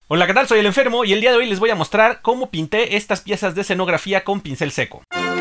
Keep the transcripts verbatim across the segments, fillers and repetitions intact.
Hola, ¿qué tal? Soy el Enfermo y el día de hoy les voy a mostrar cómo pinté estas piezas de escenografía con pincel seco.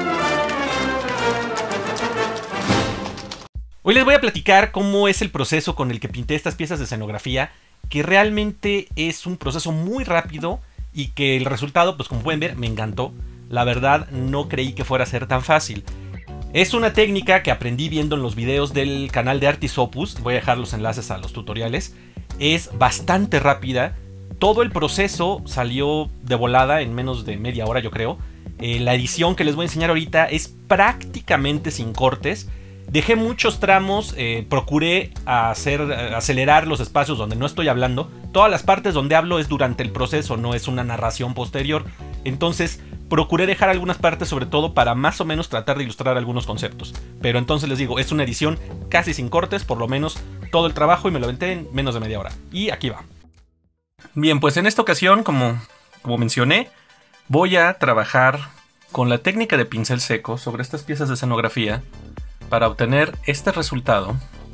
Hoy les voy a platicar cómo es el proceso con el que pinté estas piezas de escenografía, que realmente es un proceso muy rápido y que el resultado, pues como pueden ver, me encantó. La verdad, no creí que fuera a ser tan fácil. Es una técnica que aprendí viendo en los videos del canal de Artis Opus. Voy a dejar los enlaces a los tutoriales. Es bastante rápida. Todo el proceso salió de volada en menos de media hora, yo creo. Eh, la edición que les voy a enseñar ahorita es prácticamente sin cortes. Dejé muchos tramos, eh, procuré hacer, acelerar los espacios donde no estoy hablando. Todas las partes donde hablo es durante el proceso, no es una narración posterior. Entonces procuré dejar algunas partes, sobre todo para más o menos tratar de ilustrar algunos conceptos. Pero entonces les digo, es una edición casi sin cortes, por lo menos todo el trabajo, y me lo aventé en menos de media hora. Y aquí va. Bien, pues en esta ocasión, como, como mencioné, voy a trabajar con la técnica de pincel seco sobre estas piezas de escenografía para obtener este resultado,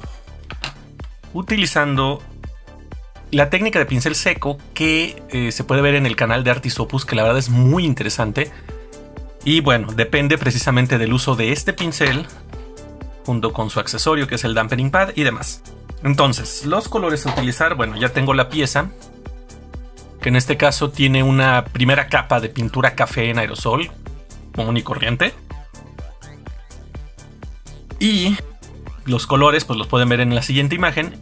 utilizando la técnica de pincel seco que eh, se puede ver en el canal de Artis Opus, que la verdad es muy interesante. Y bueno, depende precisamente del uso de este pincel junto con su accesorio, que es el dampening pad y demás. Entonces, los colores a utilizar, bueno, ya tengo la pieza, que en este caso tiene una primera capa de pintura café en aerosol, común y corriente. Y los colores, pues los pueden ver en la siguiente imagen.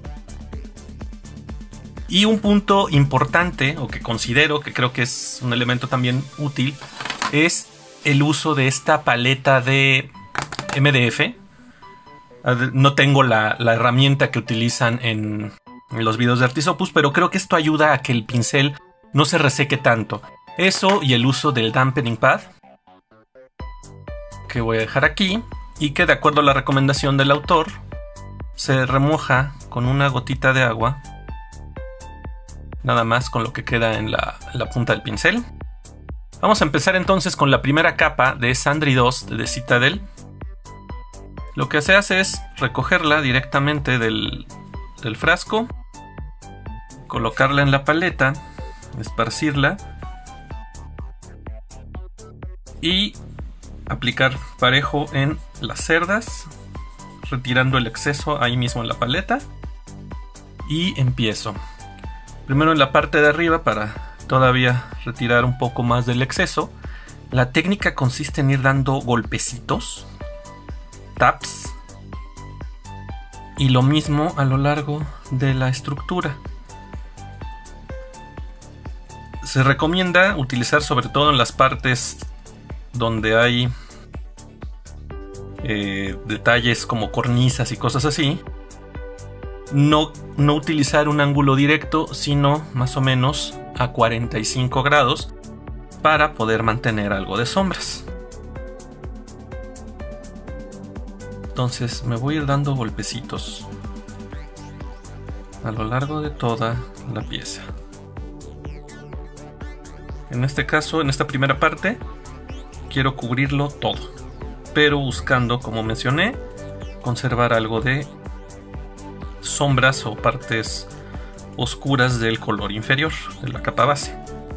Y un punto importante, o que considero que creo que es un elemento también útil, es el uso de esta paleta de M D F. No tengo la, la herramienta que utilizan en, en los videos de Artis Opus, pero creo que esto ayuda a que el pincel no se reseque tanto. Eso y el uso del dampening pad, que voy a dejar aquí, y que de acuerdo a la recomendación del autor se remoja con una gotita de agua, nada más con lo que queda en la, la punta del pincel. Vamos a empezar entonces con la primera capa de Sandry Dust de Citadel. Lo que se hace es recogerla directamente del, del frasco, colocarla en la paleta, esparcirla y aplicar parejo en las cerdas, retirando el exceso ahí mismo en la paleta. Y empiezo primero en la parte de arriba para todavía retirar un poco más del exceso. La técnica consiste en ir dando golpecitos, taps, y lo mismo a lo largo de la estructura. Se recomienda utilizar sobre todo en las partes donde hay eh, detalles como cornisas y cosas así, no, no utilizar un ángulo directo, sino más o menos a cuarenta y cinco grados para poder mantener algo de sombras. Entonces me voy a ir dando golpecitos a lo largo de toda la pieza. En este caso, en esta primera parte, quiero cubrirlo todo, pero buscando, como mencioné, conservar algo de sombras o partes oscuras del color inferior de la capa base.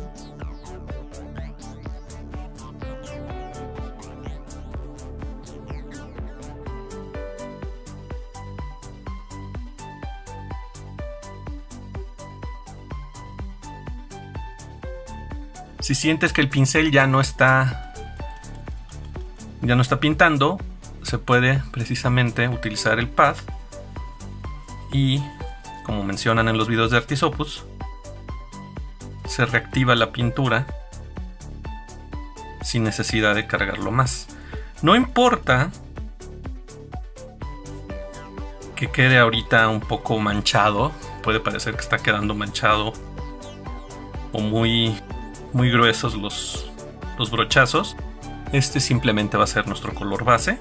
Si sientes que el pincel ya no está ya no está pintando, se puede precisamente utilizar el pad y, como mencionan en los videos de Artis Opus, se reactiva la pintura sin necesidad de cargarlo más. No importa que quede ahorita un poco manchado, puede parecer que está quedando manchado o muy muy gruesos los, los brochazos. Este simplemente va a ser nuestro color base.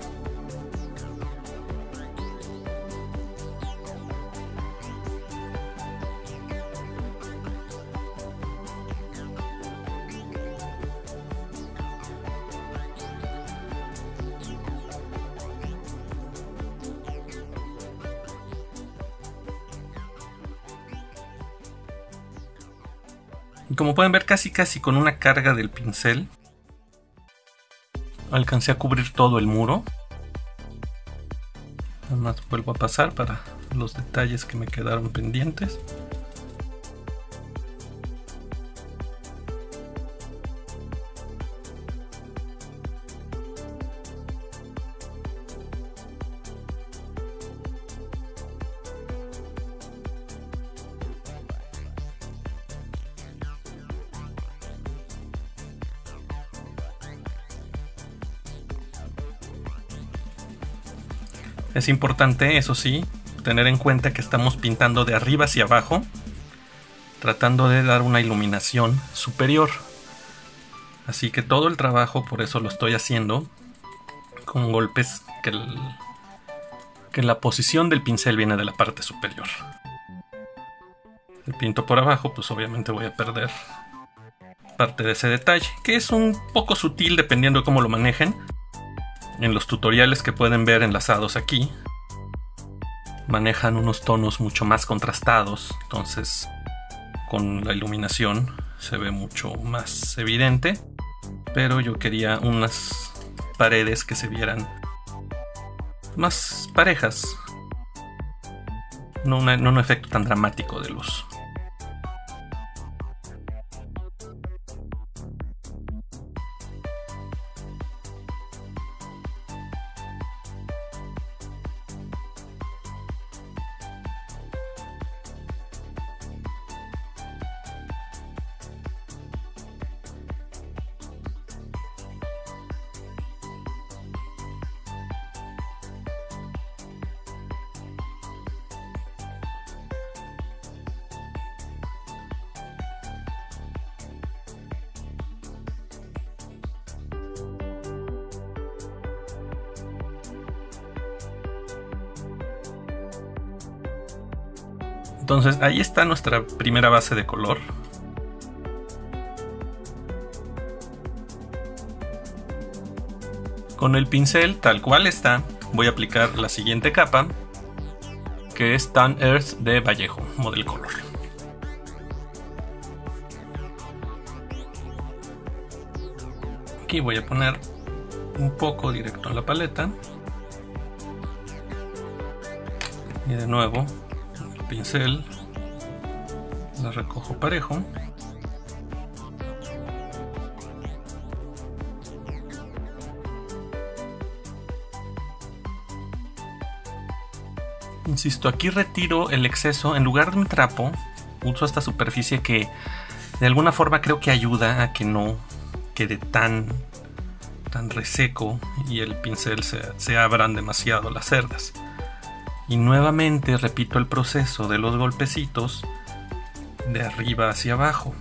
Y como pueden ver, casi casi con una carga del pincel alcancé a cubrir todo el muro. Nada más vuelvo a pasar para los detalles que me quedaron pendientes. Es importante, eso sí, tener en cuenta que estamos pintando de arriba hacia abajo, tratando de dar una iluminación superior. Así que todo el trabajo, por eso lo estoy haciendo con golpes que, el, que la posición del pincel viene de la parte superior. Si pinto por abajo, pues obviamente voy a perder parte de ese detalle, que es un poco sutil dependiendo de cómo lo manejen. En los tutoriales que pueden ver enlazados aquí, manejan unos tonos mucho más contrastados, entonces con la iluminación se ve mucho más evidente, pero yo quería unas paredes que se vieran más parejas, no, una, no un efecto tan dramático de luz. Entonces ahí está nuestra primera base de color. Con el pincel tal cual está, voy a aplicar la siguiente capa, que es Tan Earth de Vallejo, Model Color. Aquí voy a poner un poco directo en la paleta. Y de nuevo, el pincel la recojo parejo. Insisto, aquí retiro el exceso. En lugar de un trapo, uso esta superficie que de alguna forma creo que ayuda a que no quede tan, tan reseco y el pincel se, se abran demasiado las cerdas. Y nuevamente repito el proceso de los golpecitos de arriba hacia abajo.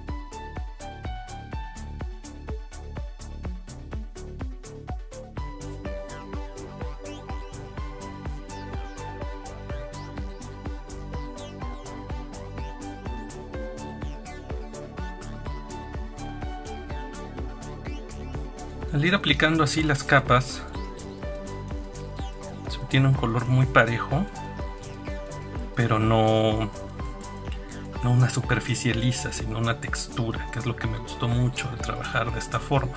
Al ir aplicando así las capas, se obtiene un color muy parejo, pero no, no una superficie lisa, sino una textura, que es lo que me gustó mucho de trabajar de esta forma.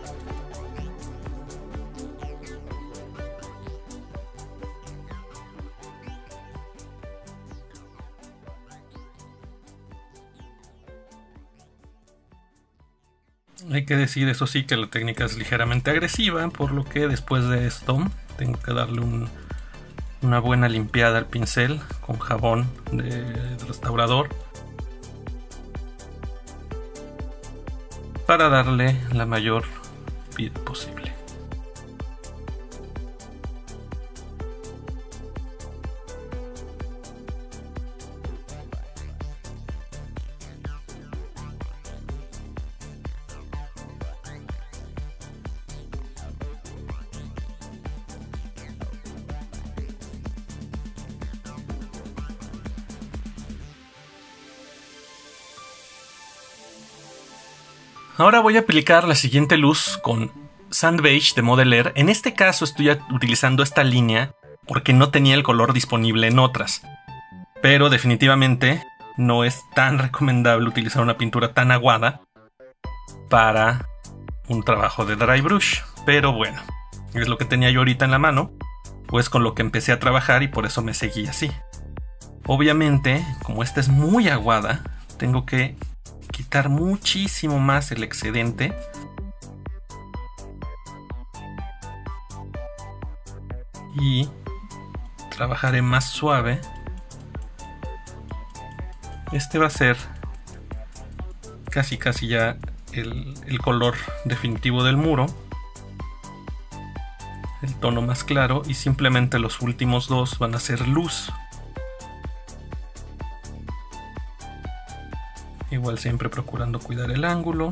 Hay que decir, eso sí, que la técnica es ligeramente agresiva, por lo que después de esto tengo que darle un, una buena limpiada al pincel con jabón de, de restaurador para darle la mayor vida posible. Ahora voy a aplicar la siguiente luz con Sand Beige de Model Air. En este caso estoy utilizando esta línea porque no tenía el color disponible en otras. Pero definitivamente no es tan recomendable utilizar una pintura tan aguada para un trabajo de dry brush. Pero bueno, es lo que tenía yo ahorita en la mano, pues con lo que empecé a trabajar y por eso me seguí así. Obviamente, como esta es muy aguada, tengo que quitar muchísimo más el excedente. Y trabajaré más suave. Este va a ser casi casi ya el, el color definitivo del muro, el tono más claro, y simplemente los últimos dos van a ser luz. Igual siempre procurando cuidar el ángulo.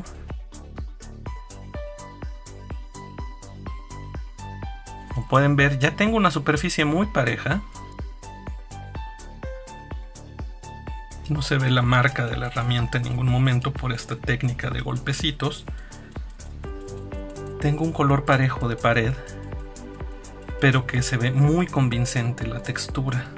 Como pueden ver, ya tengo una superficie muy pareja. No se ve la marca de la herramienta en ningún momento por esta técnica de golpecitos. Tengo un color parejo de pared, pero que se ve muy convincente la textura.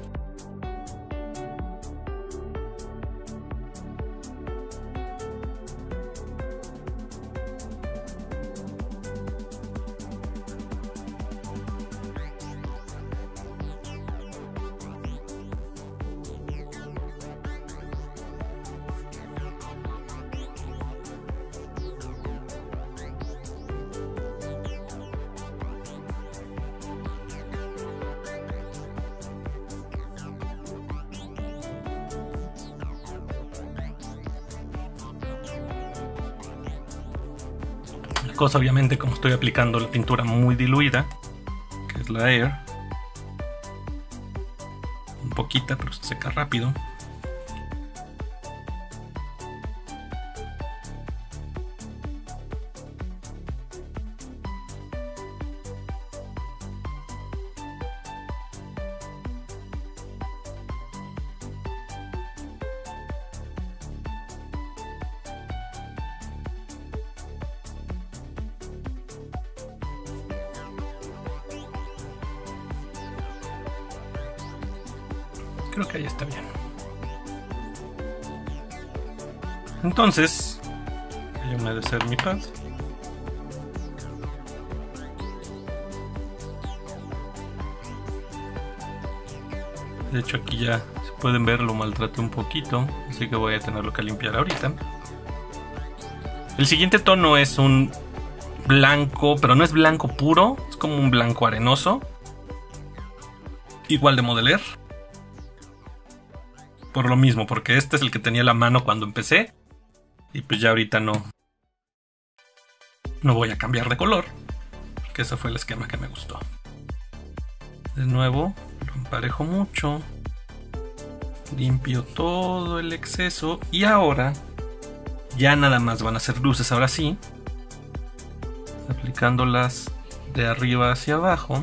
Cosa obviamente, como estoy aplicando la pintura muy diluida, que es la Air, un poquita, pero se seca rápido. Creo que ahí está bien. Entonces, voy a humedecer mi pad. De hecho, aquí ya se pueden ver, lo maltraté un poquito, así que voy a tenerlo que limpiar ahorita. El siguiente tono es un blanco, pero no es blanco puro, es como un blanco arenoso, igual de Modeler. Por lo mismo, porque este es el que tenía la mano cuando empecé. Y pues ya ahorita no No voy a cambiar de color, porque ese fue el esquema que me gustó. De nuevo, lo emparejo mucho. Limpio todo el exceso. Y ahora ya nada más van a ser luces, ahora sí. Aplicándolas de arriba hacia abajo,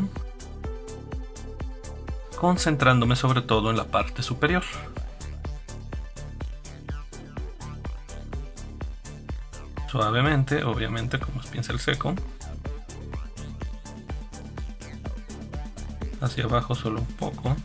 concentrándome sobre todo en la parte superior. Suavemente, obviamente, como es pincel seco. Hacia abajo solo un poco.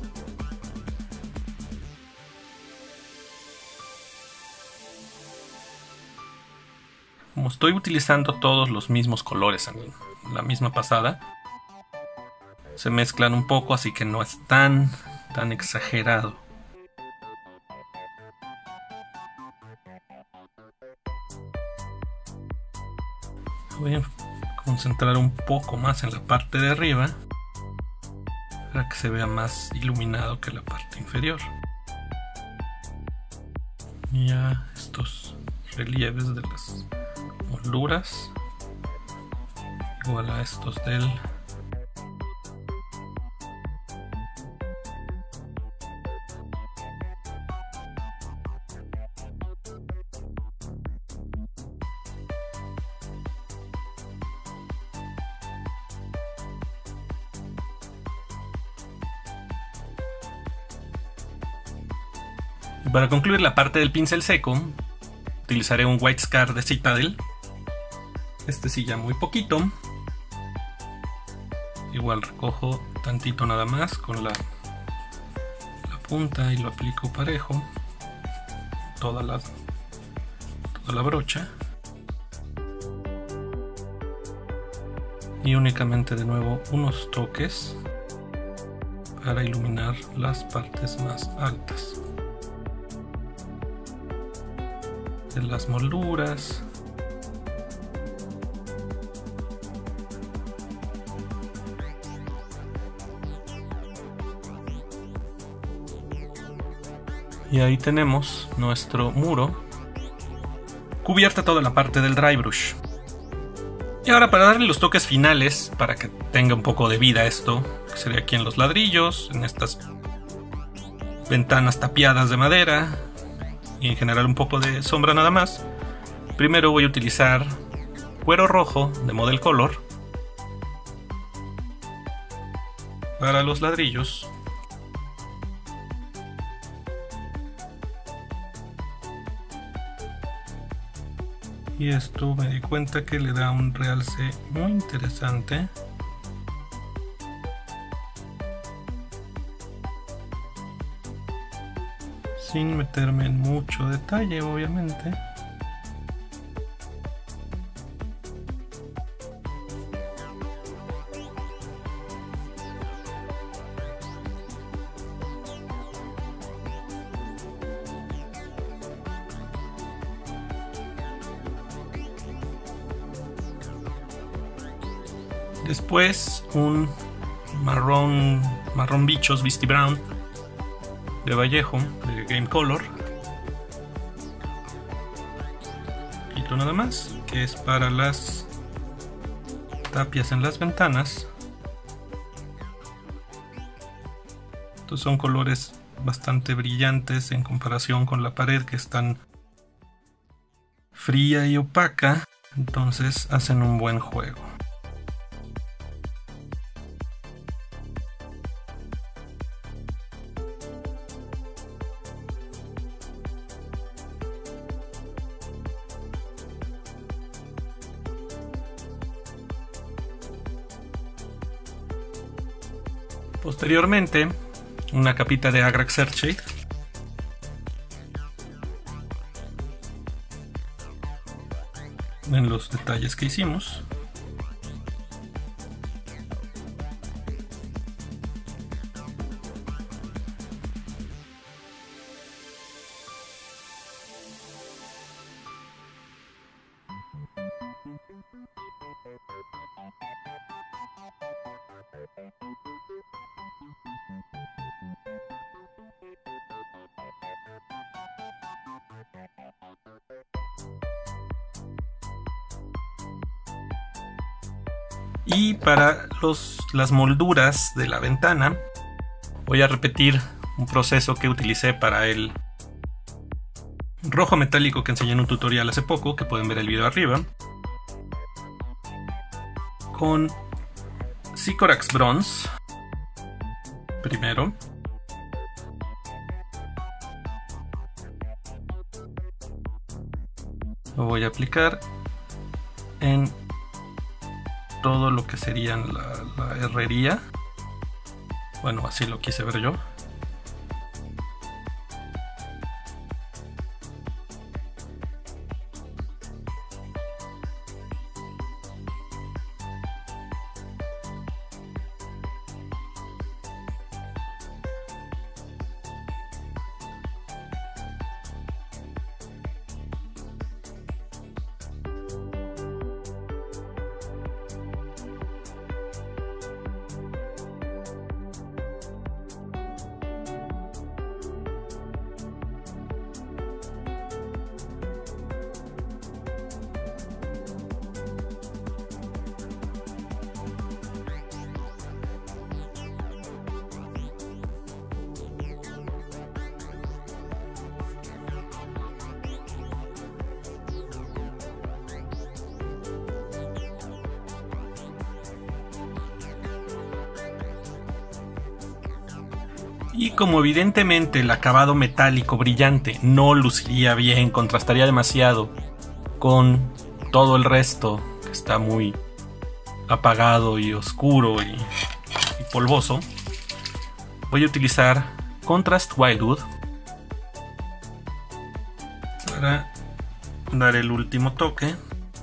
Como estoy utilizando todos los mismos colores en la misma pasada, se mezclan un poco, así que no es tan, tan exagerado. Voy a concentrar un poco más en la parte de arriba para que se vea más iluminado que la parte inferior. Y ya estos relieves de las molduras, igual a estos del Para concluir la parte del pincel seco, utilizaré un White Scar de Citadel. Este sí ya muy poquito. Igual recojo tantito nada más con la, la punta y lo aplico parejo. toda la, toda la brocha. Y únicamente de nuevo unos toques para iluminar las partes más altas de las molduras. Y ahí tenemos nuestro muro, cubierta toda la parte del dry brush. Y ahora, para darle los toques finales, para que tenga un poco de vida esto, que sería aquí en los ladrillos, en estas ventanas tapiadas de madera, y en general un poco de sombra nada más, primero voy a utilizar cuero rojo de Model Color para los ladrillos. Y esto me di cuenta que le da un realce muy interesante. Sin meterme en mucho detalle, obviamente. Después un marrón, marrón bichos Beastie Brown de Vallejo, de Game Color. Quito nada más, que es para las tapias en las ventanas. Estos son colores bastante brillantes en comparación con la pared, que es tan fría y opaca, entonces hacen un buen juego. Posteriormente, una capita de Agrax Earthshade. En los detalles que hicimos. Y para los, las molduras de la ventana, voy a repetir un proceso que utilicé para el rojo metálico que enseñé en un tutorial hace poco, que pueden ver el video arriba, con Sycorax Bronze primero. Lo voy a aplicar en todo lo que serían la, la herrería. Bueno, así lo quise ver yo. Y como evidentemente el acabado metálico brillante no luciría bien, contrastaría demasiado con todo el resto que está muy apagado y oscuro y, y polvoso, voy a utilizar Contrast Wildwood para dar el último toque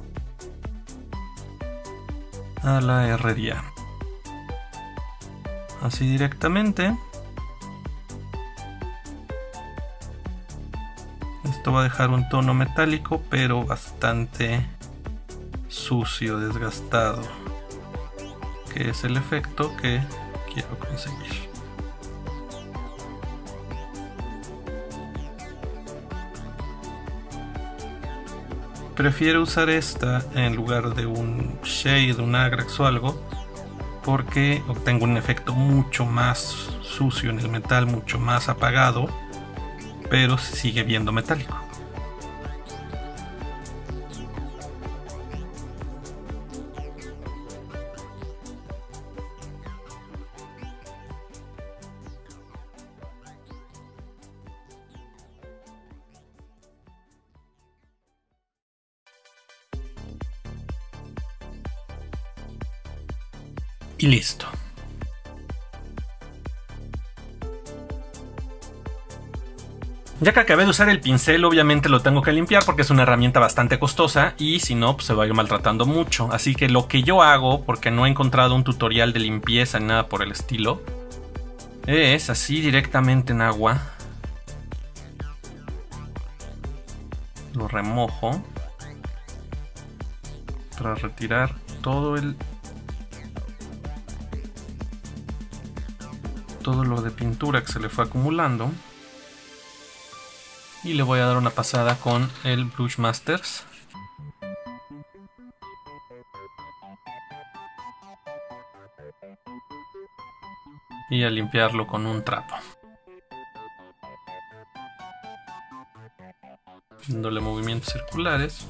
a la herrería. Así directamente. Esto va a dejar un tono metálico, pero bastante sucio, desgastado, que es el efecto que quiero conseguir. Prefiero usar esta en lugar de un shade, un agrex o algo, porque obtengo un efecto mucho más sucio en el metal, mucho más apagado, pero se sigue viendo metálico. Y listo. Ya que acabé de usar el pincel, obviamente lo tengo que limpiar porque es una herramienta bastante costosa y si no, pues se va a ir maltratando mucho. Así que lo que yo hago, porque no he encontrado un tutorial de limpieza ni nada por el estilo, es así directamente en agua. Lo remojo para retirar todo el todo lo de pintura que se le fue acumulando. Y le voy a dar una pasada con el Brush Masters. Y a limpiarlo con un trapo. Dándole movimientos circulares.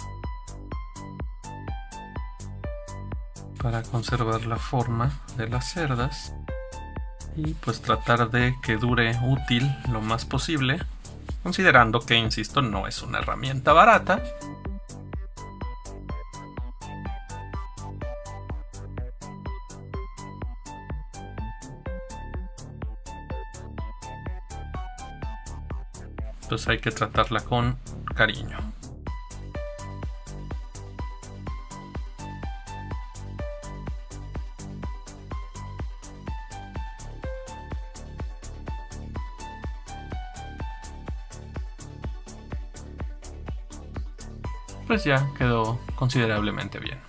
Para conservar la forma de las cerdas. Y pues tratar de que dure útil lo más posible. Considerando que, insisto, no es una herramienta barata. Entonces hay que tratarla con cariño. Pues ya quedó considerablemente bien.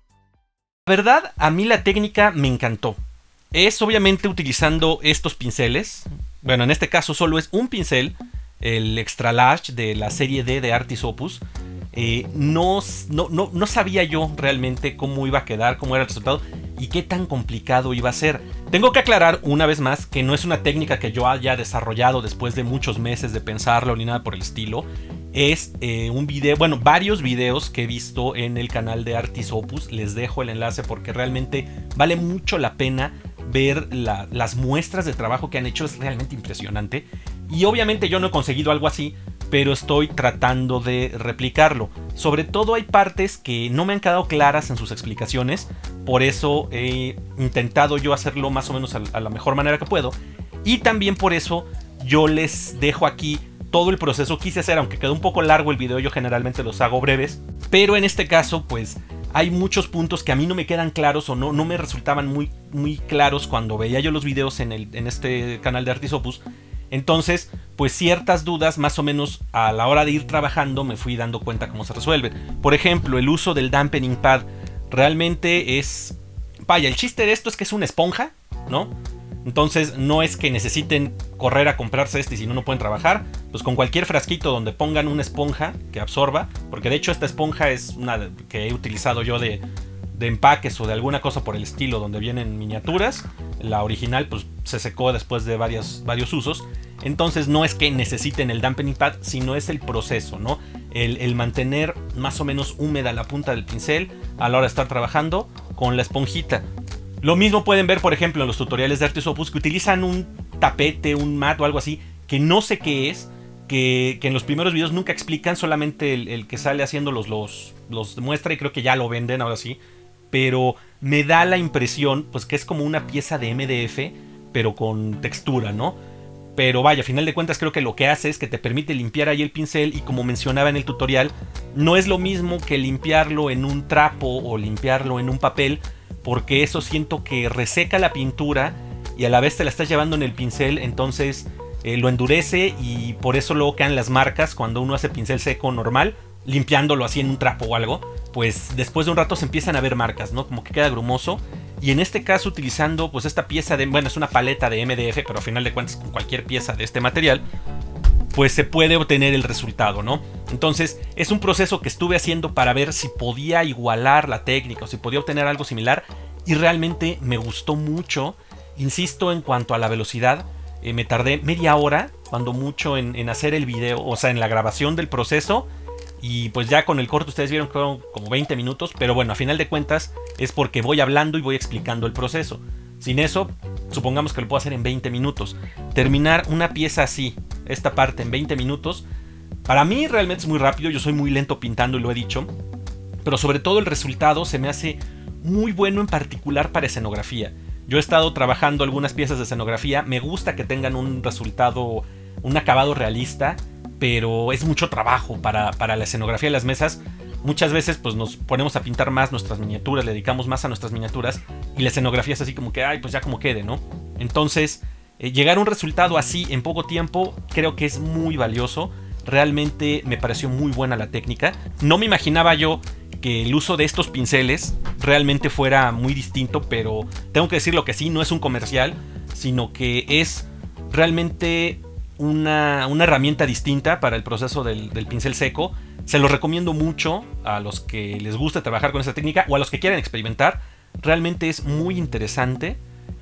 La verdad, a mí la técnica me encantó. Es obviamente utilizando estos pinceles. Bueno, en este caso solo es un pincel, el Extra Large de la serie D de Artis Opus. Eh, no, no, no, no sabía yo realmente cómo iba a quedar, cómo era el resultado y qué tan complicado iba a ser. Tengo que aclarar una vez más que no es una técnica que yo haya desarrollado después de muchos meses de pensarlo ni nada por el estilo. Es eh, un video, bueno, varios videos que he visto en el canal de Artis Opus. Les dejo el enlace porque realmente vale mucho la pena ver la, las muestras de trabajo que han hecho. Es realmente impresionante. Y obviamente yo no he conseguido algo así, pero estoy tratando de replicarlo. Sobre todo hay partes que no me han quedado claras en sus explicaciones. Por eso he intentado yo hacerlo más o menos a, a la mejor manera que puedo. Y también por eso yo les dejo aquí todo el proceso. Quise hacer, aunque quedó un poco largo el video, yo generalmente los hago breves, pero en este caso pues hay muchos puntos que a mí no me quedan claros o no, no me resultaban muy, muy claros cuando veía yo los videos en, el, en este canal de Artis Opus. Entonces pues ciertas dudas más o menos a la hora de ir trabajando me fui dando cuenta cómo se resuelven. Por ejemplo, el uso del dampening pad realmente es, vaya, el chiste de esto es que es una esponja, ¿no? Entonces no es que necesiten correr a comprarse este y si no, no pueden trabajar. Pues con cualquier frasquito donde pongan una esponja que absorba. Porque de hecho esta esponja es una que he utilizado yo de, de empaques o de alguna cosa por el estilo donde vienen miniaturas. La original pues se secó después de varios, varios usos. Entonces no es que necesiten el dampening pad, sino es el proceso, ¿no? El, el mantener más o menos húmeda la punta del pincel a la hora de estar trabajando con la esponjita. Lo mismo pueden ver, por ejemplo, en los tutoriales de Artis Opus que utilizan un tapete, un mat o algo así, que no sé qué es, que, que en los primeros videos nunca explican, solamente el, el que sale haciéndolos los, los muestra y creo que ya lo venden ahora sí. Pero me da la impresión pues que es como una pieza de M D F, pero con textura, ¿no? Pero vaya, a final de cuentas creo que lo que hace es que te permite limpiar ahí el pincel y como mencionaba en el tutorial, no es lo mismo que limpiarlo en un trapo o limpiarlo en un papel, porque eso siento que reseca la pintura y a la vez te la estás llevando en el pincel, entonces eh, lo endurece y por eso luego quedan las marcas cuando uno hace pincel seco normal, limpiándolo así en un trapo o algo, pues después de un rato se empiezan a ver marcas, ¿no? Como que queda grumoso. Y en este caso utilizando pues esta pieza de, bueno, es una paleta de M D F, pero a final de cuentas con cualquier pieza de este material, pues se puede obtener el resultado, ¿no? Entonces es un proceso que estuve haciendo para ver si podía igualar la técnica o si podía obtener algo similar y realmente me gustó mucho. Insisto, en cuanto a la velocidad, eh, me tardé media hora, cuando mucho, en, en hacer el video, o sea, en la grabación del proceso. Y pues ya con el corte ustedes vieron que fueron como veinte minutos, pero bueno, a final de cuentas es porque voy hablando y voy explicando el proceso. Sin eso, supongamos que lo puedo hacer en veinte minutos. Terminar una pieza así, esta parte en veinte minutos, para mí realmente es muy rápido, yo soy muy lento pintando y lo he dicho. Pero sobre todo el resultado se me hace muy bueno, en particular para escenografía. Yo he estado trabajando algunas piezas de escenografía, me gusta que tengan un resultado, un acabado realista, pero es mucho trabajo para, para la escenografía de las mesas. Muchas veces pues nos ponemos a pintar más nuestras miniaturas, le dedicamos más a nuestras miniaturas y la escenografía es así como que, ay, pues ya como quede, ¿no? Entonces, eh, llegar a un resultado así en poco tiempo creo que es muy valioso. Realmente me pareció muy buena la técnica. No me imaginaba yo que el uso de estos pinceles realmente fuera muy distinto, pero tengo que decir lo que sí, no es un comercial, sino que es realmente Una, una herramienta distinta para el proceso del, del pincel seco. Se los recomiendo mucho a los que les gusta trabajar con esta técnica o a los que quieren experimentar. Realmente es muy interesante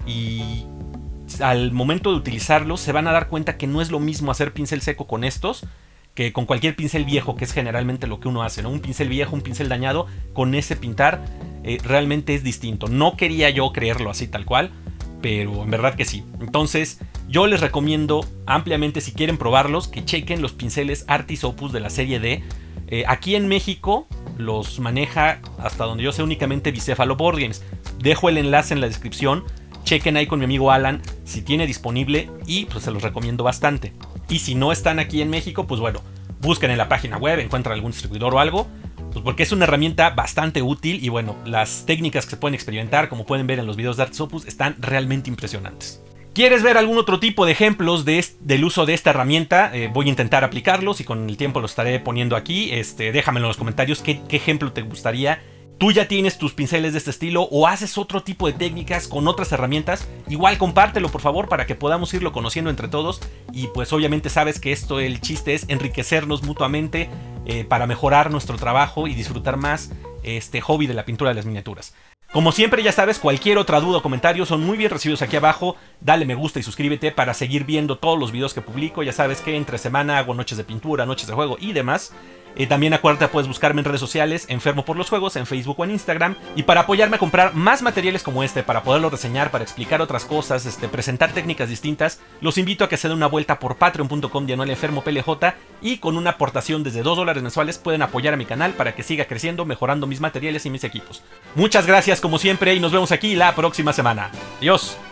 y al momento de utilizarlo se van a dar cuenta que no es lo mismo hacer pincel seco con estos que con cualquier pincel viejo, que es generalmente lo que uno hace, ¿no? Un pincel viejo, un pincel dañado, con ese pintar eh, realmente es distinto. No quería yo creerlo así tal cual, pero en verdad que sí. Entonces yo les recomiendo ampliamente, si quieren probarlos, que chequen los pinceles Artis Opus de la serie D. Eh, aquí en México los maneja, hasta donde yo sé, únicamente Bicéfalo Board Games. Dejo el enlace en la descripción. Chequen ahí con mi amigo Alan si tiene disponible y pues se los recomiendo bastante. Y si no están aquí en México, pues bueno, busquen en la página web, encuentran algún distribuidor o algo. Pues porque es una herramienta bastante útil y bueno, las técnicas que se pueden experimentar, como pueden ver en los videos de Artis Opus, están realmente impresionantes. ¿Quieres ver algún otro tipo de ejemplos de este, del uso de esta herramienta? Eh, voy a intentar aplicarlos y con el tiempo los estaré poniendo aquí. Este, déjamelo en los comentarios qué, qué ejemplo te gustaría. ¿Tú ya tienes tus pinceles de este estilo o haces otro tipo de técnicas con otras herramientas? Igual compártelo por favor para que podamos irlo conociendo entre todos. Y pues obviamente sabes que esto, el chiste es enriquecernos mutuamente eh, para mejorar nuestro trabajo y disfrutar más este hobby de la pintura de las miniaturas. Como siempre, ya sabes, cualquier otra duda o comentario son muy bien recibidos aquí abajo. Dale me gusta y suscríbete para seguir viendo todos los videos que publico. Ya sabes que entre semana hago noches de pintura, noches de juego y demás. Eh, también acuérdate, puedes buscarme en redes sociales, Enfermo por los Juegos, en Facebook o en Instagram. Y para apoyarme a comprar más materiales como este, para poderlo reseñar, para explicar otras cosas, este, presentar técnicas distintas, los invito a que se den una vuelta por patreon punto com diagonal enfermo P L J y con una aportación desde dos dólares mensuales pueden apoyar a mi canal para que siga creciendo, mejorando mis materiales y mis equipos. Muchas gracias como siempre y nos vemos aquí la próxima semana. Adiós.